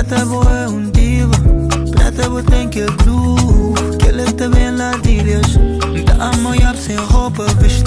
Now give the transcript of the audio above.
Pratabo e un diva, pratabo denk je groove. Ke lefte ben la dilias, da amo jap sin hopen,